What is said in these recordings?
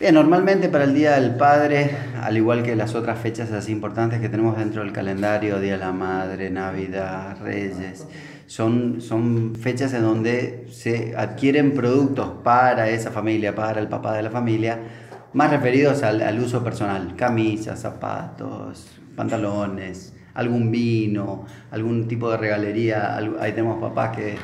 Bien, normalmente para el Día del Padre, al igual que las otras fechas así importantes que tenemos dentro del calendario, Día de la Madre, Navidad, Reyes, son fechas en donde se adquieren productos para esa familia, para el papá de la familia, más referidos al uso personal, camisas, zapatos, pantalones, algún vino, algún tipo de regalería. Ahí tenemos papás que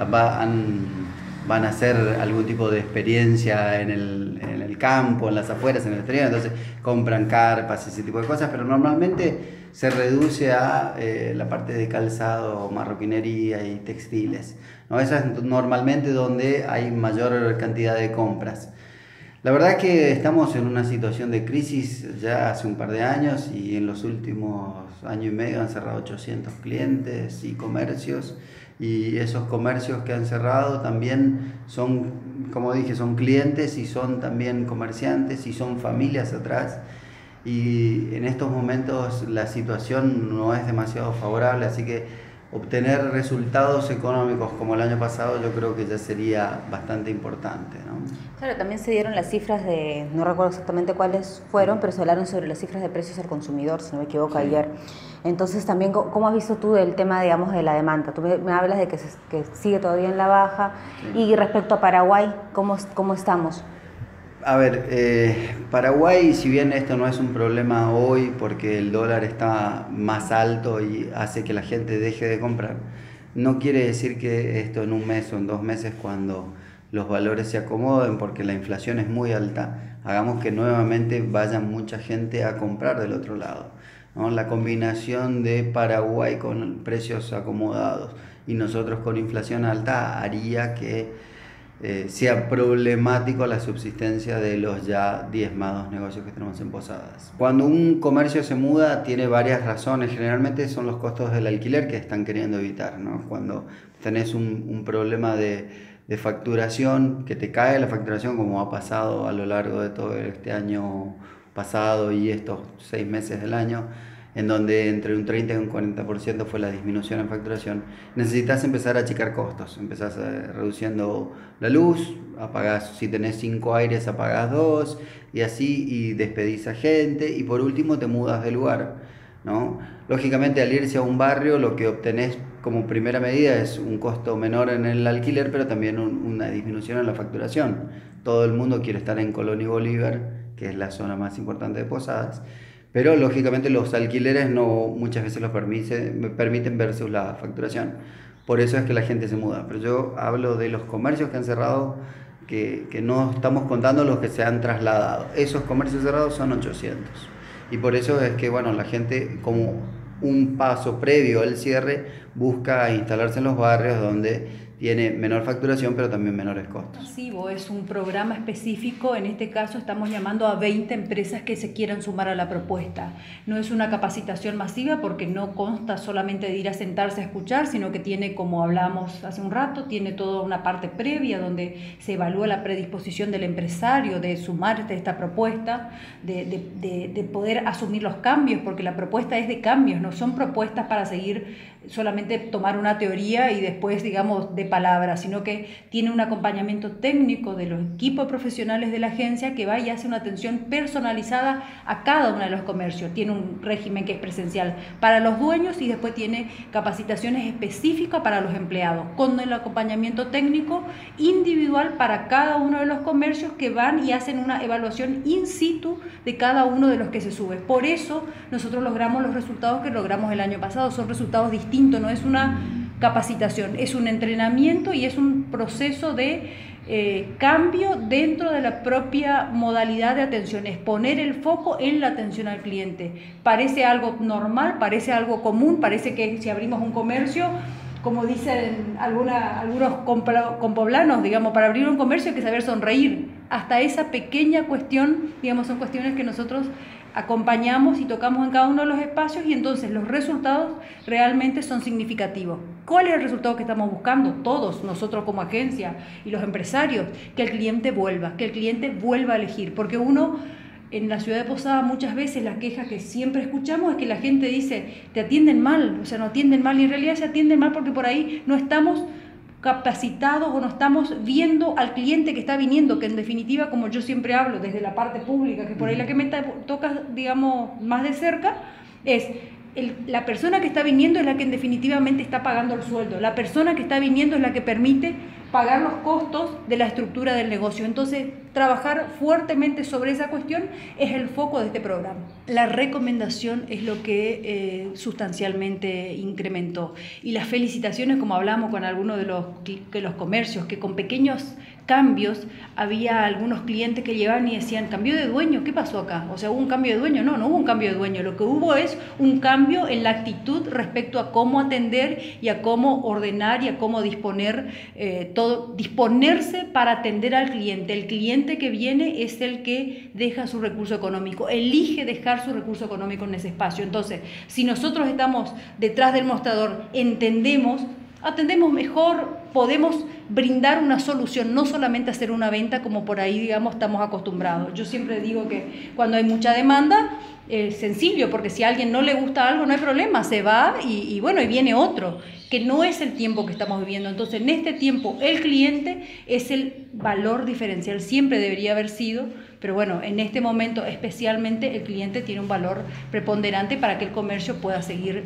van a hacer algún tipo de experiencia en el campo, en las afueras, en el exterior, entonces compran carpas, ese tipo de cosas, pero normalmente se reduce a la parte de calzado, marroquinería y textiles, ¿no? Esa es normalmente donde hay mayor cantidad de compras. La verdad que estamos en una situación de crisis ya hace un par de años y en los últimos año y medio han cerrado 800 clientes y comercios, y esos comercios que han cerrado también son, como dije, son clientes y son también comerciantes y son familias atrás, y en estos momentos la situación no es demasiado favorable, así que obtener resultados económicos como el año pasado yo creo que ya sería bastante importante, ¿no? Claro, también se dieron las cifras de, no recuerdo exactamente cuáles fueron, pero se hablaron sobre las cifras de precios al consumidor, si no me equivoco, Sí. ayer. Entonces también, ¿cómo has visto tú el tema, digamos, de la demanda? Tú me hablas de que sigue todavía en la baja, Sí. y respecto a Paraguay, ¿cómo estamos? A ver, Paraguay, si bien esto no es un problema hoy porque el dólar está más alto y hace que la gente deje de comprar, no quiere decir que esto en un mes o en 2 meses, cuando los valores se acomoden porque la inflación es muy alta, hagamos que nuevamente vaya mucha gente a comprar del otro lado, ¿no? La combinación de Paraguay con precios acomodados y nosotros con inflación alta haría que sea problemático la subsistencia de los ya diezmados negocios que tenemos en Posadas. Cuando un comercio se muda tiene varias razones, generalmente son los costos del alquiler que están queriendo evitar, ¿no? Cuando tenés un problema de facturación, que te cae la facturación como ha pasado a lo largo de todo este año pasado y estos 6 meses del año, en donde entre un 30 y un 40% fue la disminución en facturación, necesitas empezar a achicar costos, empezás reduciendo la luz, apagás, si tenés 5 aires apagás 2 y así, y despedís a gente y por último te mudas de lugar, ¿no? Lógicamente al irse a un barrio lo que obtenés como primera medida es un costo menor en el alquiler, pero también una disminución en la facturación. Todo el mundo quiere estar en Colón y Bolívar, que es la zona más importante de Posadas, pero lógicamente los alquileres no muchas veces los permiten versus la facturación. Por eso es que la gente se muda. Pero yo hablo de los comercios que han cerrado, que no estamos contando los que se han trasladado. Esos comercios cerrados son 800. Y por eso es que, bueno, la gente, como un paso previo al cierre, busca instalarse en los barrios donde tiene menor facturación, pero también menores costos. Masivo, es un programa específico. En este caso estamos llamando a 20 empresas que se quieran sumar a la propuesta. No es una capacitación masiva porque no consta solamente de ir a sentarse a escuchar, sino que tiene, como hablamos hace un rato, tiene toda una parte previa donde se evalúa la predisposición del empresario de sumarse a esta propuesta, de poder asumir los cambios, porque la propuesta es de cambios, no son propuestas para seguir solamente tomar una teoría y después, digamos, de palabras, sino que tiene un acompañamiento técnico de los equipos profesionales de la agencia que va y hace una atención personalizada a cada uno de los comercios. Tiene un régimen que es presencial para los dueños y después tiene capacitaciones específicas para los empleados, con el acompañamiento técnico individual para cada uno de los comercios que van y hacen una evaluación in situ de cada uno de los que se sube. Por eso nosotros logramos los resultados que logramos el año pasado. Son resultados distintos, no es una capacitación, es un entrenamiento y es un proceso de cambio dentro de la propia modalidad de atención, es poner el foco en la atención al cliente. Parece algo normal, parece algo común, parece que si abrimos un comercio, como dicen algunos compoblanos, digamos, para abrir un comercio hay que saber sonreír. Hasta esa pequeña cuestión, digamos, son cuestiones que nosotros acompañamos y tocamos en cada uno de los espacios, y entonces los resultados realmente son significativos. ¿Cuál es el resultado que estamos buscando? Todos, nosotros como agencia y los empresarios, que el cliente vuelva a elegir, porque uno en la ciudad de Posada muchas veces la queja que siempre escuchamos es que la gente dice, te atienden mal, o sea, no atienden mal, y en realidad se atienden mal porque por ahí no estamos capacitados o no estamos viendo al cliente que está viniendo, que en definitiva, como yo siempre hablo desde la parte pública, que por ahí la que me toca, digamos, más de cerca, es la persona que está viniendo es la que en definitivamente está pagando el sueldo, la persona que está viniendo es la que permite pagar los costos de la estructura del negocio. Entonces, trabajar fuertemente sobre esa cuestión es el foco de este programa. La recomendación es lo que sustancialmente incrementó. Y las felicitaciones, como hablamos con algunos de los comercios, que con pequeños cambios había algunos clientes que llegaban y decían, ¿cambio de dueño? ¿Qué pasó acá? O sea, ¿hubo un cambio de dueño? No, no hubo un cambio de dueño. Lo que hubo es un cambio en la actitud respecto a cómo atender y a cómo ordenar y a cómo disponer disponerse para atender al cliente. El cliente que viene es el que deja su recurso económico, elige dejar su recurso económico en ese espacio. Entonces, si nosotros estamos detrás del mostrador, atendemos mejor, podemos brindar una solución, no solamente hacer una venta como por ahí, digamos, estamos acostumbrados. Yo siempre digo que cuando hay mucha demanda, es sencillo, porque si a alguien no le gusta algo, no hay problema, se va y bueno, y viene otro, que no es el tiempo que estamos viviendo. Entonces, en este tiempo, el cliente es el valor diferencial, siempre debería haber sido, pero bueno, en este momento especialmente el cliente tiene un valor preponderante para que el comercio pueda seguir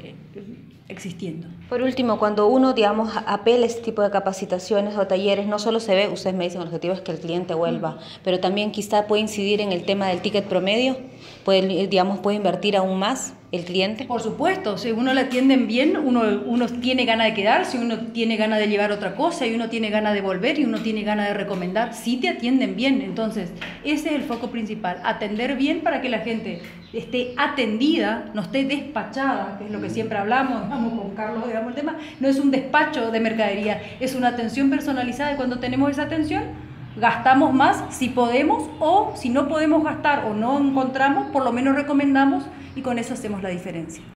existiendo. Por último, cuando uno, digamos, apela a este tipo de capacitaciones o talleres, no solo se ve, ustedes me dicen, el objetivo es que el cliente vuelva, pero también quizá puede incidir en el tema del ticket promedio, puede invertir aún más el cliente. Por supuesto, si uno le atienden bien, uno tiene ganas de quedarse, uno tiene ganas de llevar otra cosa y uno tiene ganas de volver y uno tiene ganas de recomendar, si te atienden bien. Entonces, ese es el foco principal, atender bien para que la gente esté atendida, no esté despachada, que es lo que siempre hablamos, con Carlos, digamos, el tema, no es un despacho de mercadería, es una atención personalizada y cuando tenemos esa atención, gastamos más si podemos o si no podemos gastar o no encontramos, por lo menos recomendamos y con eso hacemos la diferencia.